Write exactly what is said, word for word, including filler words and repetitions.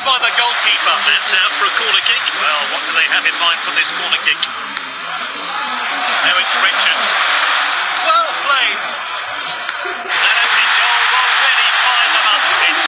by the goalkeeper. That's out for a corner kick. Well, what do they have in mind for this corner kick?